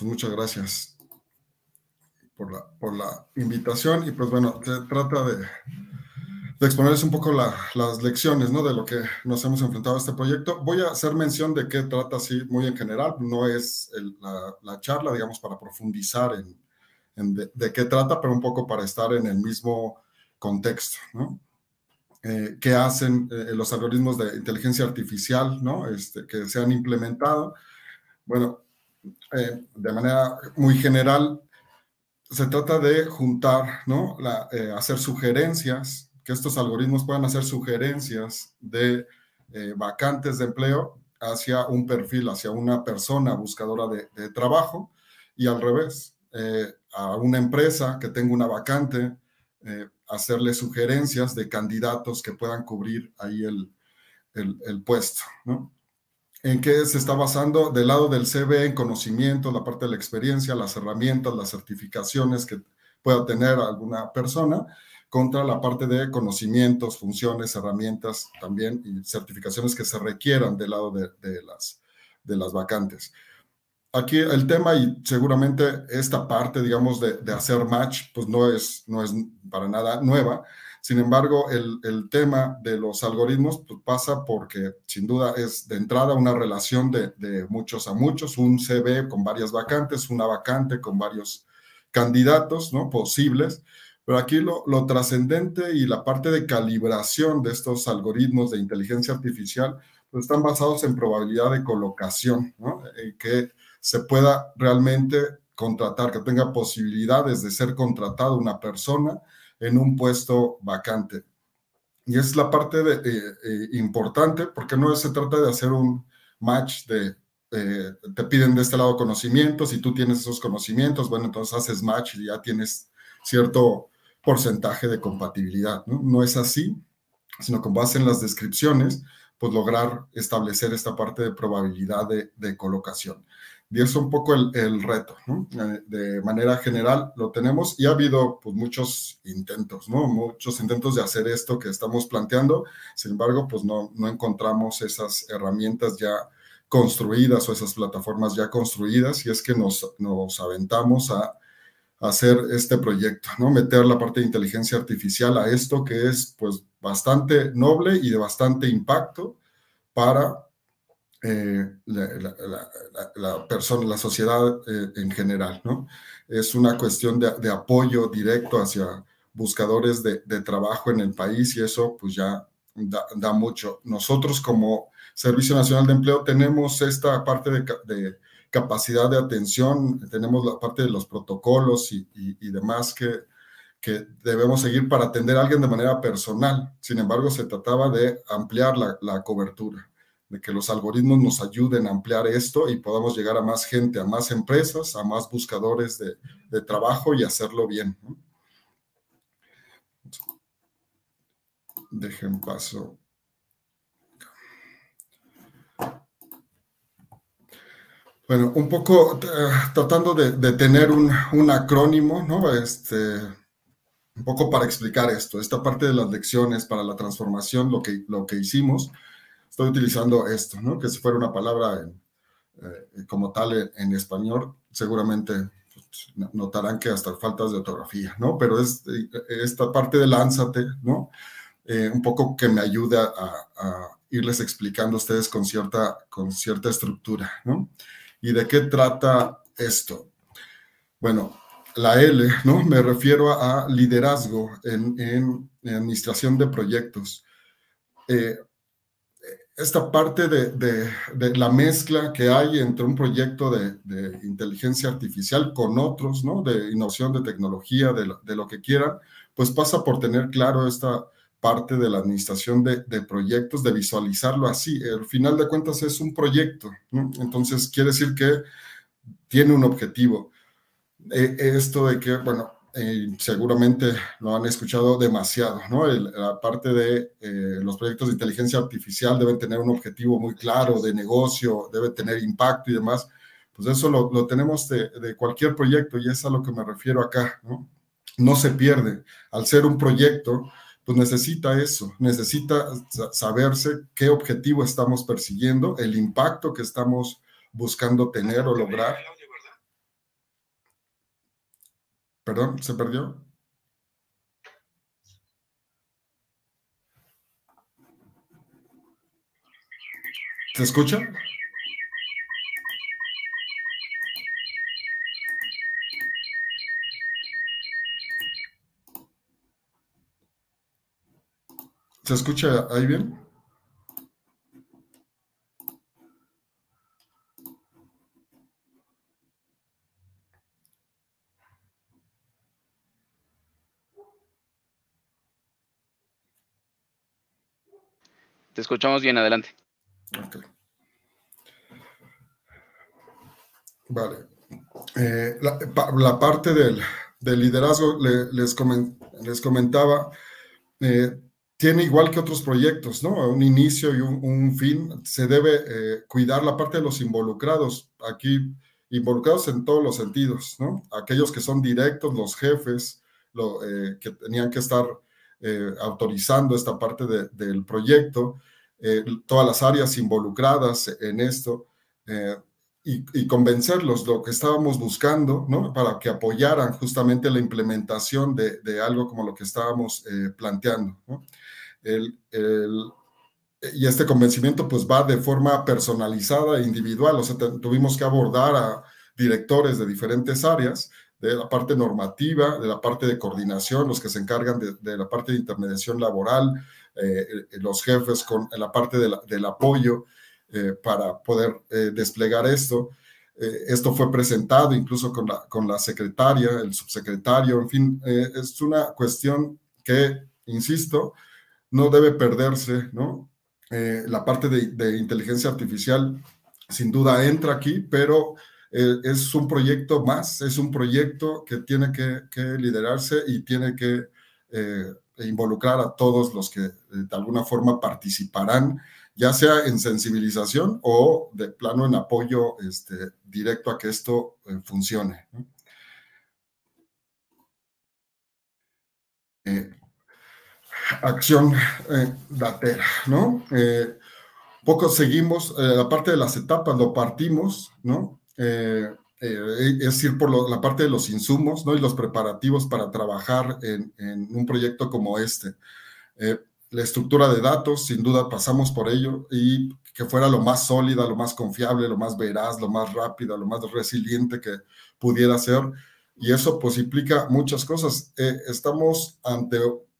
muchas gracias por la invitación. Y pues bueno, se trata de exponerles un poco las lecciones, ¿no? De lo que nos hemos enfrentado a este proyecto. Voy a hacer mención de qué trata así muy en general. No es la charla, digamos, para profundizar en de qué trata, pero un poco para estar en el mismo contexto, ¿no? ¿Qué hacen los algoritmos de inteligencia artificial, ¿no? Que se han implementado? Bueno, de manera muy general, se trata de juntar, ¿no? Hacer sugerencias, que estos algoritmos puedan hacer sugerencias de vacantes de empleo hacia un perfil, hacia una persona buscadora de trabajo, y al revés, a una empresa que tenga una vacante, hacerle sugerencias de candidatos que puedan cubrir ahí el puesto, ¿no? ¿En qué se está basando? Del lado del CV, en conocimiento, la parte de la experiencia, las herramientas, las certificaciones que pueda tener alguna persona, contra la parte de conocimientos, funciones, herramientas también y certificaciones que se requieran del lado de las vacantes. Aquí el tema, y seguramente esta parte, digamos, de hacer match, pues no es para nada nueva. Sin embargo, el tema de los algoritmos pues pasa porque sin duda es de entrada una relación de muchos a muchos, un CV con varias vacantes, una vacante con varios candidatos, ¿no? Posibles. Pero aquí lo trascendente y la parte de calibración de estos algoritmos de inteligencia artificial pues están basados en probabilidad de colocación, ¿no? Que se pueda realmente contratar, que tenga posibilidades de ser contratado una persona en un puesto vacante. Y es la parte importante, porque no se trata de hacer un match te piden de este lado conocimientos y tú tienes esos conocimientos, bueno, entonces haces match y ya tienes cierto porcentaje de compatibilidad, ¿no? No es así, sino con base en las descripciones, pues lograr establecer esta parte de probabilidad de colocación. Y eso es un poco el reto, ¿no? De manera general lo tenemos y ha habido pues muchos intentos, ¿no? Muchos intentos de hacer esto que estamos planteando. Sin embargo, pues no encontramos esas herramientas ya construidas o esas plataformas ya construidas, y es que nos aventamos a hacer este proyecto, ¿no? Meter la parte de inteligencia artificial a esto que es pues bastante noble y de bastante impacto para la persona, la sociedad en general, ¿no? Es una cuestión de apoyo directo hacia buscadores de trabajo en el país, y eso pues ya da mucho. Nosotros como Servicio Nacional de Empleo tenemos esta parte de capacidad de atención, tenemos la parte de los protocolos y demás que debemos seguir para atender a alguien de manera personal. Sin embargo, se trataba de ampliar la cobertura, de que los algoritmos nos ayuden a ampliar esto y podamos llegar a más gente, a más empresas, a más buscadores de trabajo y hacerlo bien, ¿no? Dejen paso. Bueno, un poco tratando de tener un acrónimo, ¿no? Un poco para explicar esto, esta parte de las lecciones para la transformación, lo que hicimos. Estoy utilizando esto, ¿no? Que si fuera una palabra como tal en español, seguramente pues, notarán que hasta faltas de ortografía, ¿no? Pero es esta parte de lánzate, ¿no? Un poco que me ayuda a irles explicando a ustedes con cierta estructura, ¿no? ¿Y de qué trata esto? Bueno, la L, ¿no? Me refiero a liderazgo en administración de proyectos. Esta parte de la mezcla que hay entre un proyecto de inteligencia artificial con otros, ¿no? De innovación, de tecnología, de lo que quieran, pues pasa por tener claro esta parte de la administración de proyectos, de visualizarlo así. Al final de cuentas es un proyecto, ¿no? Entonces quiere decir que tiene un objetivo. Esto de que, bueno, seguramente lo han escuchado demasiado, ¿no? La parte de los proyectos de inteligencia artificial deben tener un objetivo muy claro de negocio, debe tener impacto y demás. Pues eso lo tenemos de cualquier proyecto, y es a lo que me refiero acá, ¿no? No se pierde. Al ser un proyecto, pues necesita eso, necesita saberse qué objetivo estamos persiguiendo, el impacto que estamos buscando tener o lograr. Perdón, ¿se perdió? ¿Se escucha? ¿Se escucha ahí bien? Te escuchamos bien, adelante. Ok. Vale. La parte del liderazgo les comentaba, tiene igual que otros proyectos, ¿no? Un inicio y un fin. Se debe cuidar la parte de los involucrados, aquí involucrados en todos los sentidos, ¿no? Aquellos que son directos, los jefes, que tenían que estar autorizando esta parte del proyecto, todas las áreas involucradas en esto. Y convencerlos lo que estábamos buscando, ¿no? Para que apoyaran justamente la implementación de algo como lo que estábamos planteando, ¿no? Y este convencimiento pues va de forma personalizada e individual, o sea, tuvimos que abordar a directores de diferentes áreas, de la parte normativa, de la parte de coordinación, los que se encargan de la parte de intermediación laboral, los jefes con la parte del apoyo para poder desplegar esto. Esto fue presentado incluso con la secretaria, el subsecretario, en fin, es una cuestión que, insisto, no debe perderse, ¿no? La parte de inteligencia artificial sin duda entra aquí, pero es un proyecto más, es un proyecto que tiene que liderarse y tiene que involucrar a todos los que de alguna forma participarán, ya sea en sensibilización o de plano en apoyo directo a que esto funcione, ¿no? Acción datera, ¿no? Poco seguimos, la parte de las etapas lo partimos, ¿no? Es decir, por la parte de los insumos, ¿no? Y los preparativos para trabajar en un proyecto como este. La estructura de datos, sin duda pasamos por ello, y que fuera lo más sólida, lo más confiable, lo más veraz, lo más rápida, lo más resiliente que pudiera ser. Y eso pues implica muchas cosas. Estamos ante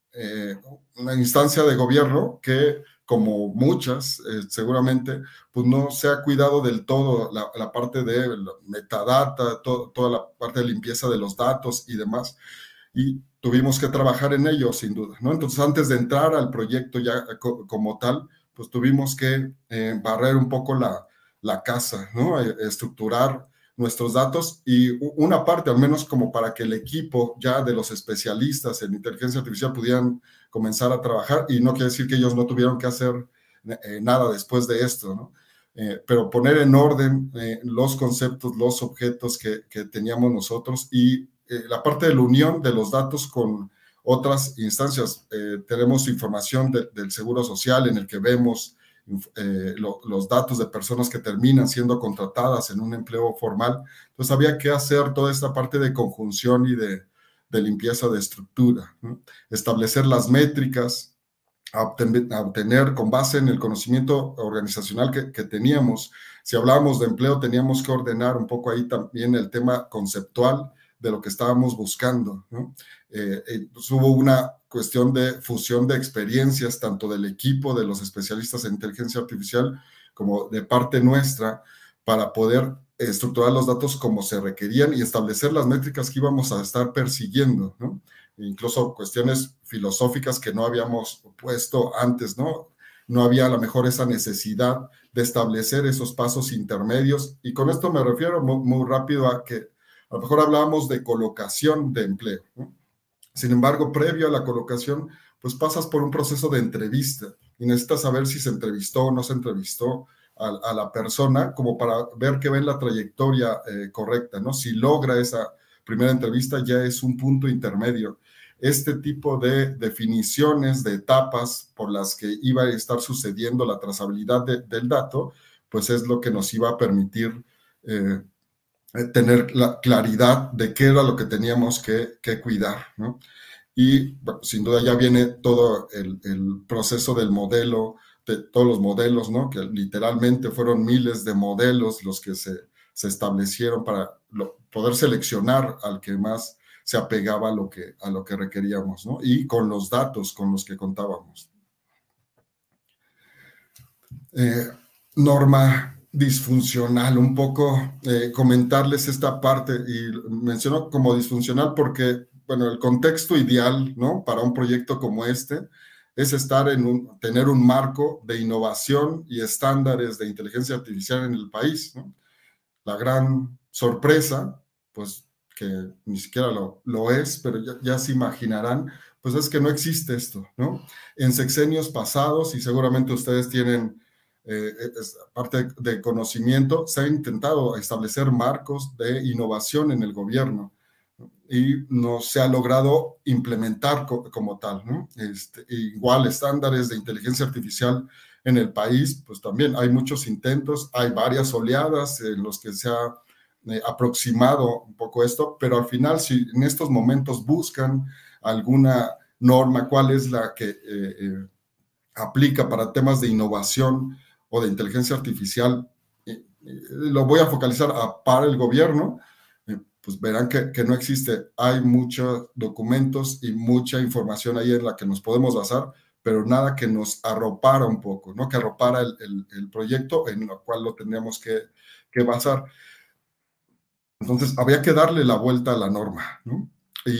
una instancia de gobierno que, como muchas, seguramente, pues no se ha cuidado del todo la parte de la metadata, toda la parte de limpieza de los datos y demás. Y tuvimos que trabajar en ello, sin duda, ¿no? Entonces, antes de entrar al proyecto ya como tal, pues tuvimos que barrer un poco la casa, ¿no? Estructurar nuestros datos y una parte, al menos como para que el equipo ya de los especialistas en inteligencia artificial pudieran comenzar a trabajar, y no quiere decir que ellos no tuvieron que hacer nada después de esto, ¿no? Pero poner en orden los conceptos, los objetos que teníamos nosotros y la parte de la unión de los datos con otras instancias. Tenemos información del Seguro Social en el que vemos los datos de personas que terminan siendo contratadas en un empleo formal. Entonces había que hacer toda esta parte de conjunción y de limpieza de estructura, ¿no? Establecer las métricas a obtener con base en el conocimiento organizacional que teníamos. Si hablábamos de empleo, teníamos que ordenar un poco ahí también el tema conceptual de lo que estábamos buscando, ¿no? Pues hubo una cuestión de fusión de experiencias, tanto del equipo de los especialistas en inteligencia artificial como de parte nuestra, para poder estructurar los datos como se requerían y establecer las métricas que íbamos a estar persiguiendo, ¿no? Incluso cuestiones filosóficas que no habíamos puesto antes, ¿no? No había a lo mejor esa necesidad de establecer esos pasos intermedios, y con esto me refiero muy rápido a que a lo mejor hablábamos de colocación de empleo, ¿no? Sin embargo, previo a la colocación, pues pasas por un proceso de entrevista y necesitas saber si se entrevistó o no se entrevistó a la persona, como para ver que ven la trayectoria correcta, ¿no? Si logra esa primera entrevista, ya es un punto intermedio. Este tipo de definiciones, de etapas por las que iba a estar sucediendo la trazabilidad del dato, pues es lo que nos iba a permitir tener la claridad de qué era lo que teníamos que cuidar, ¿no? Y bueno, sin duda ya viene todo el proceso del modelo, de todos los modelos, ¿no? Que literalmente fueron miles de modelos los que se establecieron para poder seleccionar al que más se apegaba a lo que requeríamos, ¿no? Y con los datos con los que contábamos. Norma disfuncional, un poco comentarles esta parte, y menciono como disfuncional porque, bueno, el contexto ideal, ¿no? Para un proyecto como este es tener un marco de innovación y estándares de inteligencia artificial en el país, ¿no? La gran sorpresa, pues que ni siquiera lo es, pero ya se imaginarán, pues es que no existe esto, ¿no? En sexenios pasados, y seguramente ustedes tienen parte de conocimiento, se ha intentado establecer marcos de innovación en el gobierno, ¿no? Y no se ha logrado implementar como tal, ¿no? Igual estándares de inteligencia artificial en el país, pues también hay muchos intentos, hay varias oleadas en los que se ha aproximado un poco esto, pero al final, si en estos momentos buscan alguna norma, cuál es la que aplica para temas de innovación o de inteligencia artificial, lo voy a focalizar para el gobierno, pues verán que no existe. Hay muchos documentos y mucha información ahí en la que nos podemos basar, pero nada que nos arropara un poco, ¿no? Que arropara el proyecto en lo cual lo tendríamos que basar. Entonces, había que darle la vuelta a la norma, ¿no?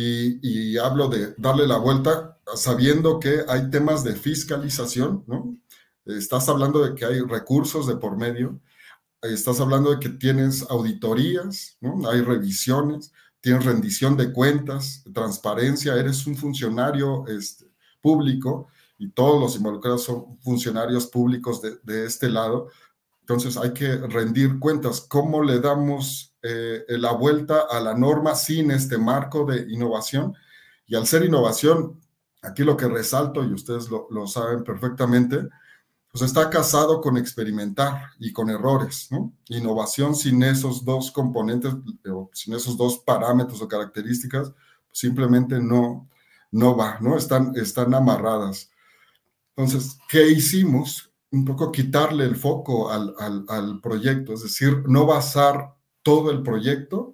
Y hablo de darle la vuelta sabiendo que hay temas de fiscalización, ¿no? Estás hablando de que hay recursos de por medio, estás hablando de que tienes auditorías, ¿no? Hay revisiones, tienes rendición de cuentas, transparencia, eres un funcionario público y todos los involucrados son funcionarios públicos de este lado. Entonces hay que rendir cuentas. ¿Cómo le damos la vuelta a la norma sin este marco de innovación? Y al ser innovación, aquí lo que resalto, y ustedes lo saben perfectamente, pues está casado con experimentar y con errores, ¿no? Innovación sin esos dos componentes, o sin esos dos parámetros o características, simplemente no va, ¿no? Están amarradas. Entonces, ¿qué hicimos? Un poco quitarle el foco al proyecto, es decir, no basar todo el proyecto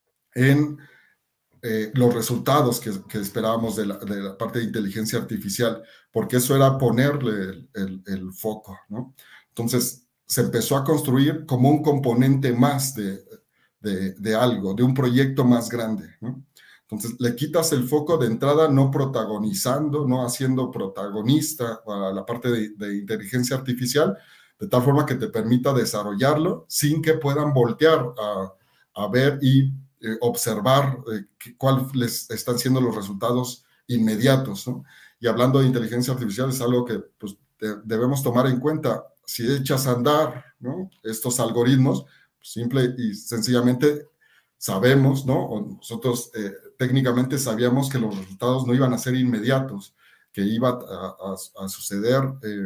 en los resultados que esperábamos de la parte de inteligencia artificial, porque eso era ponerle el foco, ¿no? Entonces, se empezó a construir como un componente más de algo, de un proyecto más grande, ¿no? Entonces, le quitas el foco de entrada, no protagonizando, no haciendo protagonista a la parte de inteligencia artificial, de tal forma que te permita desarrollarlo sin que puedan voltear a ver y observar cuáles están siendo los resultados inmediatos, ¿no? Y hablando de inteligencia artificial, es algo que pues, debemos tomar en cuenta. Si echas a andar, ¿no? Estos algoritmos, pues, simple y sencillamente sabemos, ¿no? O nosotros técnicamente sabíamos que los resultados no iban a ser inmediatos, que iba a suceder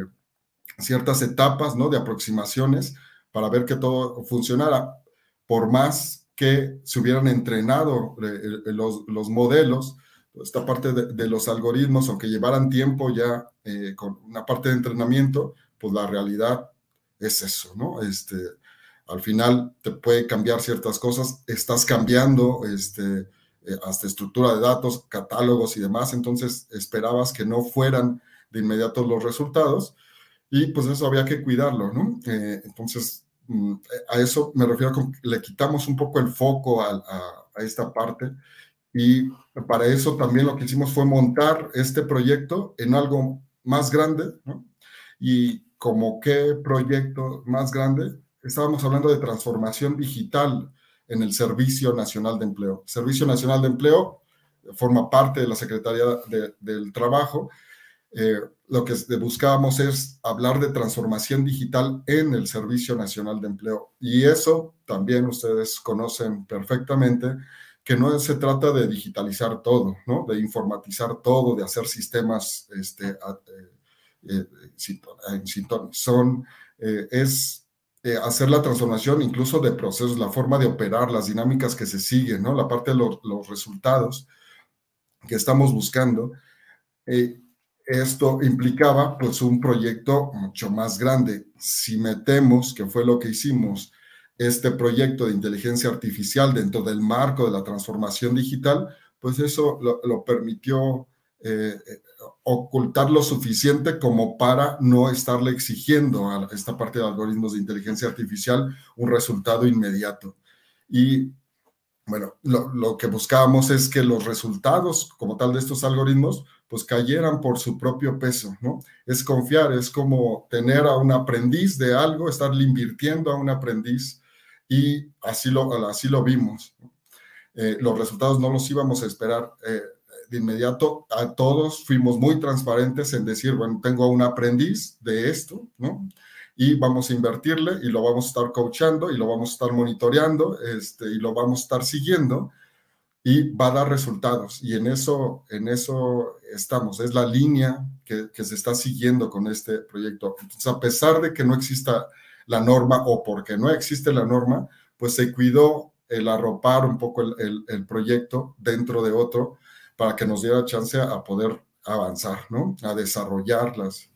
ciertas etapas, ¿no? De aproximaciones para ver que todo funcionara. Por más que se hubieran entrenado los modelos, esta parte de los algoritmos, aunque llevaran tiempo ya con una parte de entrenamiento, pues la realidad es eso, ¿no? Al final te puede cambiar ciertas cosas, estás cambiando hasta estructura de datos, catálogos y demás, entonces esperabas que no fueran de inmediato los resultados y pues eso había que cuidarlo, ¿no? Entonces, a eso me refiero con que le quitamos un poco el foco a esta parte y para eso también lo que hicimos fue montar este proyecto en algo más grande, ¿no? Y como qué proyecto más grande, estábamos hablando de transformación digital en el Servicio Nacional de Empleo. Servicio Nacional de Empleo forma parte de la Secretaría del Trabajo. Lo que buscábamos es hablar de transformación digital en el Servicio Nacional de Empleo. Y eso también ustedes conocen perfectamente, que no se trata de digitalizar todo, ¿no? De informatizar todo, de hacer sistemas en sintonía. Es hacer la transformación incluso de procesos, la forma de operar, las dinámicas que se siguen, ¿no? La parte de los resultados que estamos buscando. Esto implicaba pues un proyecto mucho más grande. Si metemos, que fue lo que hicimos, este proyecto de inteligencia artificial dentro del marco de la transformación digital, pues eso lo permitió ocultar lo suficiente como para no estarle exigiendo a esta parte de algoritmos de inteligencia artificial un resultado inmediato. Y bueno, lo que buscábamos es que los resultados como tal de estos algoritmos pues cayeran por su propio peso, ¿no? Es confiar, es como tener a un aprendiz de algo, estarle invirtiendo a un aprendiz y así lo vimos. Los resultados no los íbamos a esperar de inmediato. A todos fuimos muy transparentes en decir, bueno, tengo un aprendiz de esto, ¿no? Y vamos a invertirle y lo vamos a estar coachando y lo vamos a estar monitoreando y lo vamos a estar siguiendo y va a dar resultados. Y en eso estamos. Es la línea que se está siguiendo con este proyecto. Entonces, a pesar de que no exista la norma o porque no existe la norma, pues se cuidó el arropar un poco el proyecto dentro de otro para que nos diera chance a poder avanzar, ¿no? A desarrollar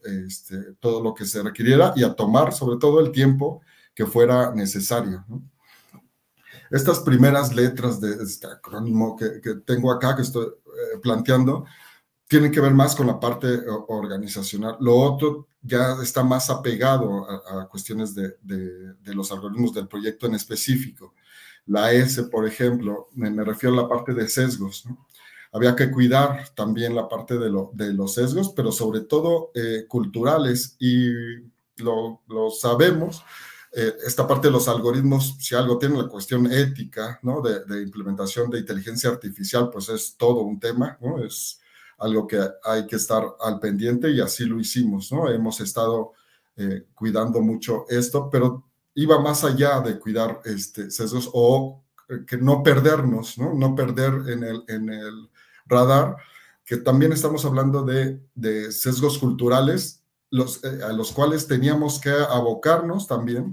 todo lo que se requiriera y a tomar sobre todo el tiempo que fuera necesario, ¿no? Estas primeras letras de este acrónimo que tengo acá, que estoy planteando, tienen que ver más con la parte organizacional. Lo otro ya está más apegado a cuestiones de los algoritmos del proyecto en específico. La S, por ejemplo, me refiero a la parte de sesgos, ¿no? Había que cuidar también la parte de los sesgos, pero sobre todo culturales, y lo sabemos. Esta parte de los algoritmos, si algo tiene la cuestión ética, ¿no? de implementación de inteligencia artificial, pues es todo un tema, ¿no? Es algo que hay que estar al pendiente y así lo hicimos, ¿no? Hemos estado cuidando mucho esto, pero iba más allá de cuidar sesgos o que no perdernos, ¿no? No perder en el radar, que también estamos hablando de sesgos culturales, a los cuales teníamos que abocarnos también,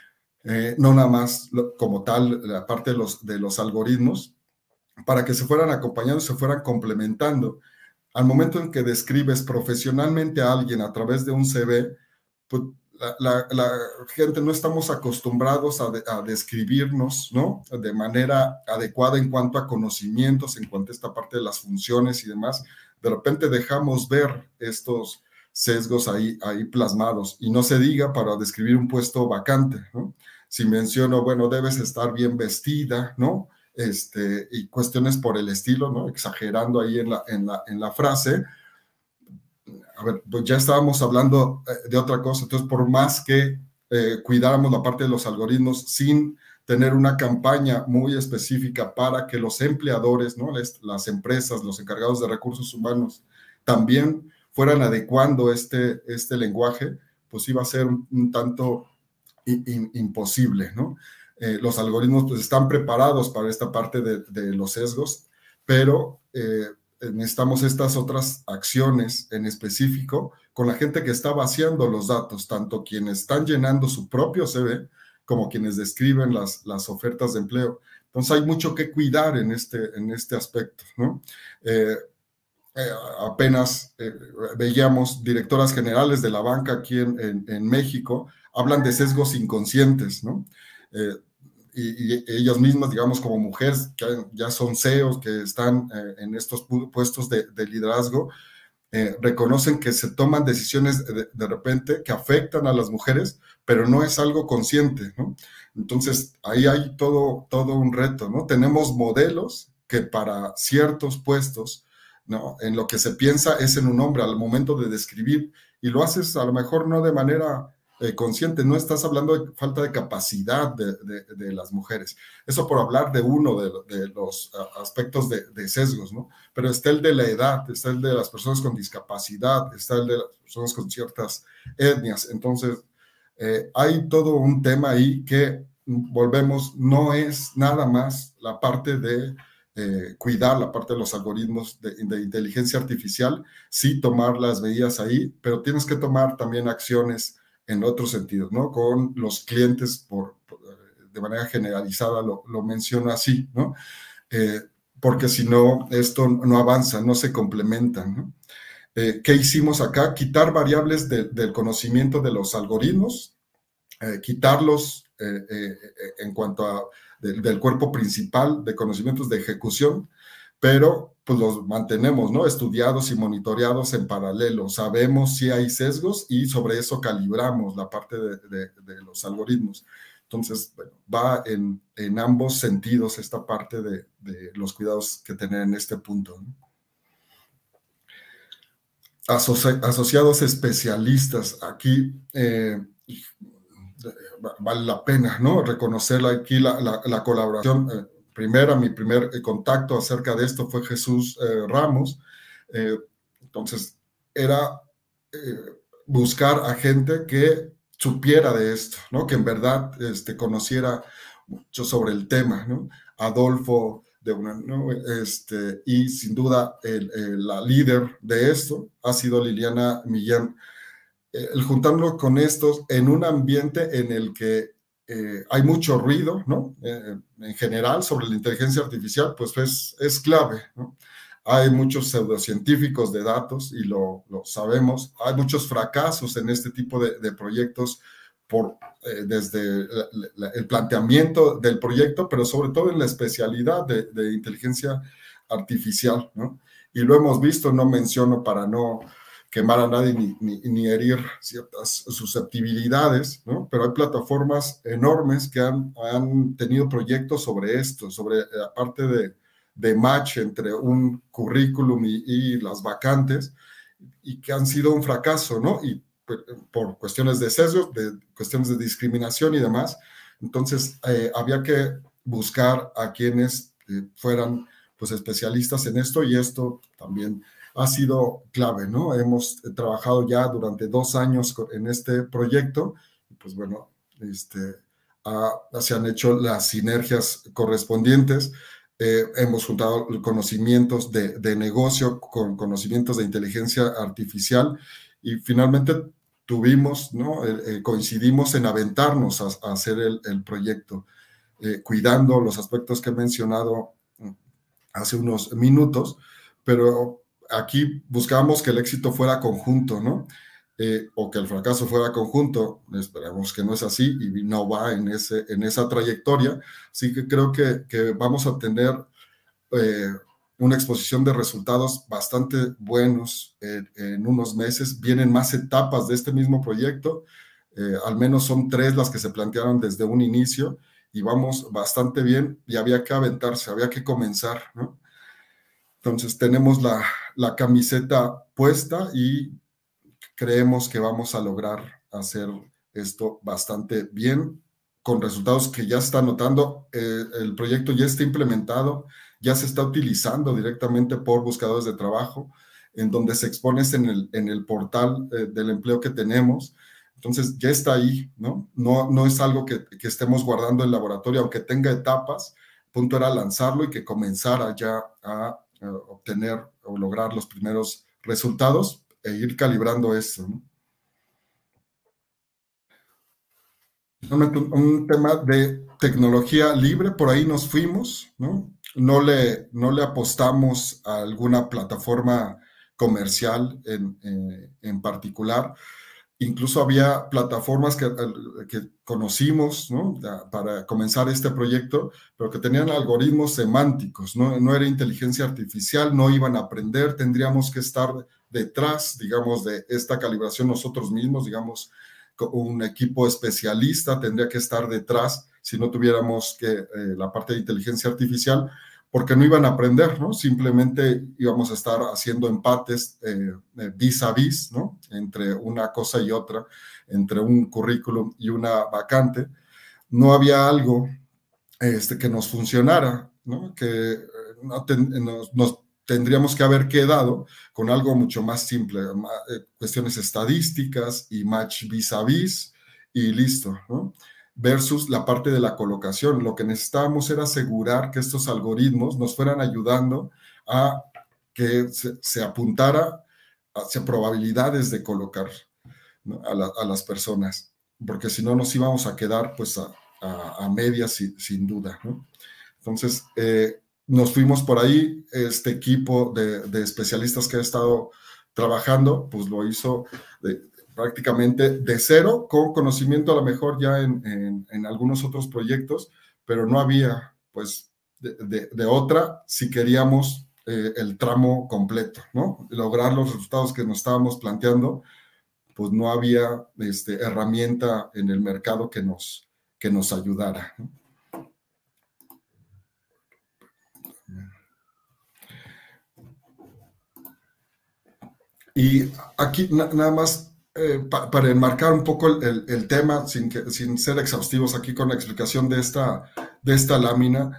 no nada más como tal la parte de los algoritmos, para que se fueran acompañando, se fueran complementando. Al momento en que describes profesionalmente a alguien a través de un CV, pues la gente no estamos acostumbrados a describirnos, ¿no? De manera adecuada en cuanto a conocimientos, en cuanto a esta parte de las funciones y demás. De repente dejamos ver estos sesgos ahí plasmados, y no se diga para describir un puesto vacante, ¿no? Si menciono, bueno, debes estar bien vestida, ¿no? Y cuestiones por el estilo, ¿no? Exagerando ahí en la frase. A ver, pues ya estábamos hablando de otra cosa. Entonces, por más que cuidáramos la parte de los algoritmos sin tener una campaña muy específica para que los empleadores, ¿no? Las empresas, los encargados de recursos humanos también fueran adecuando este lenguaje, pues iba a ser un tanto imposible, ¿no? Los algoritmos pues están preparados para esta parte de los sesgos, pero necesitamos estas otras acciones en específico con la gente que está vaciando los datos, tanto quienes están llenando su propio CV como quienes describen las ofertas de empleo. Entonces hay mucho que cuidar en este aspecto, ¿no? Apenas veíamos directoras generales de la banca aquí en México, hablan de sesgos inconscientes, ¿no? Y ellas mismas, digamos, como mujeres que ya son CEOs, que están en estos puestos de liderazgo, reconocen que se toman decisiones de repente que afectan a las mujeres, pero no es algo consciente, ¿no? Entonces, ahí hay todo un reto, ¿no? Tenemos modelos que para ciertos puestos, ¿no? En lo que se piensa es en un hombre al momento de describir, y lo haces a lo mejor no de manera consciente, no estás hablando de falta de capacidad de las mujeres. Eso por hablar de uno de los aspectos de sesgos, ¿no? Pero está el de la edad, está el de las personas con discapacidad, está el de las personas con ciertas etnias. Entonces, hay todo un tema ahí que, volvemos, no es nada más la parte de cuidar la parte de los algoritmos de inteligencia artificial, sí tomar las medidas ahí, pero tienes que tomar también acciones en otros sentidos, ¿no? Con los clientes, de manera generalizada lo menciono así, ¿no? Porque si no, esto no avanza, no se complementan, ¿no? ¿Qué hicimos acá? Quitar variables del conocimiento de los algoritmos, quitarlos en cuanto a del cuerpo principal de conocimientos de ejecución, pero pues los mantenemos, ¿no? Estudiados y monitoreados en paralelo. Sabemos si hay sesgos y sobre eso calibramos la parte de los algoritmos. Entonces, bueno, va en ambos sentidos esta parte de los cuidados que tener en este punto, ¿no? Asociados especialistas. Aquí vale la pena, ¿no? Reconocer aquí la colaboración. Mi primer contacto acerca de esto fue Jesús Ramos. Entonces, era buscar a gente que supiera de esto, ¿no? Que en verdad conociera mucho sobre el tema, ¿no? Adolfo ¿no? Y sin duda la líder de esto ha sido Liliana Millán. El juntarlo con estos en un ambiente en el que hay mucho ruido, ¿no? En general sobre la inteligencia artificial, pues es clave, ¿no? Hay muchos pseudocientíficos de datos y lo sabemos. Hay muchos fracasos en este tipo de proyectos desde el planteamiento del proyecto, pero sobre todo en la especialidad de inteligencia artificial, ¿no? Y lo hemos visto, no menciono para no quemar a nadie ni herir ciertas susceptibilidades, ¿no? Pero hay plataformas enormes que han tenido proyectos sobre esto, sobre la parte de match entre un currículum y las vacantes, y que han sido un fracaso, ¿no? Y por cuestiones de sesgos, de cuestiones de discriminación y demás. Entonces, había que buscar a quienes fueran pues especialistas en esto, y esto también ha sido clave, ¿no? Hemos trabajado ya durante 2 años en este proyecto, y pues bueno, se han hecho las sinergias correspondientes. Hemos juntado conocimientos de negocio con conocimientos de inteligencia artificial, y finalmente tuvimos, ¿no? Coincidimos en aventarnos a hacer el proyecto, cuidando los aspectos que he mencionado hace unos minutos, pero aquí buscábamos que el éxito fuera conjunto, ¿no? O que el fracaso fuera conjunto. Esperamos que no es así y no va en esa trayectoria. Así que creo que vamos a tener una exposición de resultados bastante buenos en unos meses. Vienen más etapas de este mismo proyecto. Al menos son 3 las que se plantearon desde un inicio, y vamos bastante bien, y había que aventarse, había que comenzar, ¿no? Entonces tenemos la camiseta puesta y creemos que vamos a lograr hacer esto bastante bien, con resultados que ya se están notando. El proyecto ya está implementado, ya se está utilizando directamente por buscadores de trabajo, en donde se expone en el portal del empleo que tenemos. Entonces ya está ahí, ¿no? No es algo que estemos guardando en laboratorio, aunque tenga etapas. El punto era lanzarlo y que comenzara ya a obtener o lograr los primeros resultados e ir calibrando eso, ¿no? Un tema de tecnología libre, por ahí nos fuimos, ¿no? No le apostamos a alguna plataforma comercial en particular. Incluso había plataformas que conocimos, ¿no? Para comenzar este proyecto, pero que tenían algoritmos semánticos, ¿no? No era inteligencia artificial, no iban a aprender, tendríamos que estar detrás, digamos, de esta calibración nosotros mismos, digamos, un equipo especialista tendría que estar detrás si no tuviéramos la parte de inteligencia artificial, porque no iban a aprender, ¿no? Simplemente íbamos a estar haciendo empates vis a vis, ¿no? Entre una cosa y otra, entre un currículum y una vacante. No había algo que nos funcionara, ¿no? Que nos tendríamos que haber quedado con algo mucho más simple, cuestiones estadísticas y match vis a vis y listo, ¿no? Versus la parte de la colocación. Lo que necesitábamos era asegurar que estos algoritmos nos fueran ayudando a que se apuntara hacia probabilidades de colocar. ¿no? A las personas, porque si no nos íbamos a quedar pues a medias sin duda, ¿no? Entonces, nos fuimos por ahí, este equipo de especialistas que ha estado trabajando, pues lo hizo prácticamente de cero, con conocimiento a lo mejor ya en algunos otros proyectos, pero no había pues de otra si queríamos el tramo completo, ¿no? Lograr los resultados que nos estábamos planteando, pues no había herramienta en el mercado que nos ayudara, ¿no? Y aquí nada más para enmarcar un poco el tema, sin ser exhaustivos aquí con la explicación de esta lámina,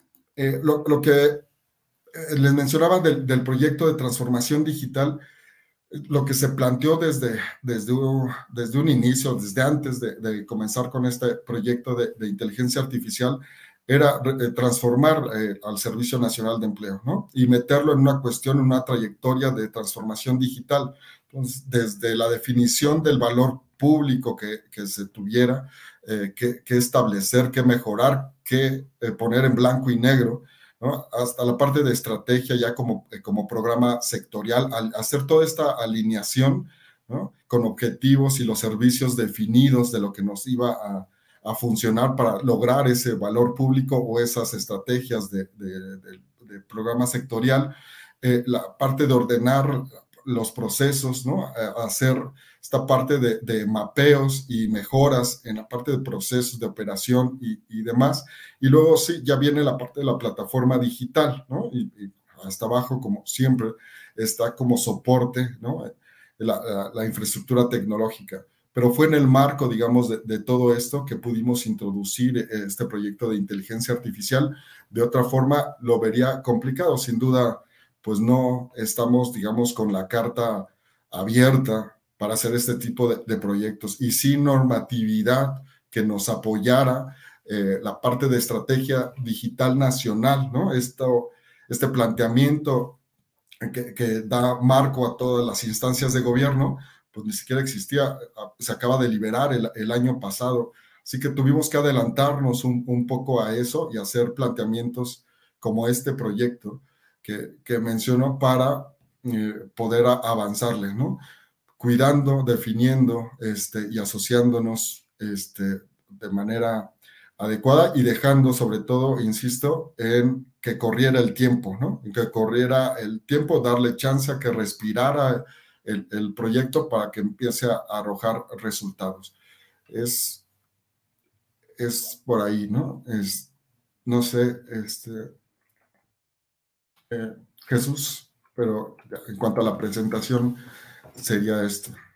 lo que les mencionaba del proyecto de transformación digital, lo que se planteó desde un inicio, desde antes de comenzar con este proyecto de inteligencia artificial, era transformar al Servicio Nacional de Empleo, ¿no? Y meterlo en una cuestión, en una trayectoria de transformación digital. Entonces, desde la definición del valor público que se tuviera, que establecer, que mejorar, que poner en blanco y negro, ¿no? Hasta la parte de estrategia ya como programa sectorial, al hacer toda esta alineación, ¿no? Con objetivos y los servicios definidos de lo que nos iba a funcionar para lograr ese valor público o esas estrategias de programa sectorial, la parte de ordenar los procesos, ¿no? Hacer esta parte de mapeos y mejoras en la parte de procesos de operación y demás. Y luego sí, ya viene la parte de la plataforma digital, ¿no? Y hasta abajo, como siempre, está como soporte, ¿no? La infraestructura tecnológica. Pero fue en el marco, digamos, de todo esto que pudimos introducir este proyecto de inteligencia artificial. De otra forma, lo vería complicado. Sin duda, pues no estamos, digamos, con la carta abierta para hacer este tipo de proyectos y sin normatividad que nos apoyara la parte de estrategia digital nacional, ¿no? Este planteamiento que da marco a todas las instancias de gobierno, pues ni siquiera existía, se acaba de liberar el año pasado. Así que tuvimos que adelantarnos un poco a eso y hacer planteamientos como este proyecto que menciono para poder avanzarle, ¿no? Cuidando, definiendo y asociándonos de manera adecuada y dejando sobre todo, insisto, en que corriera el tiempo, ¿no? En que corriera el tiempo, darle chance a que respirara el proyecto para que empiece a arrojar resultados. Es por ahí, ¿no? No sé, Jesús, pero en cuanto a la presentación sería esto.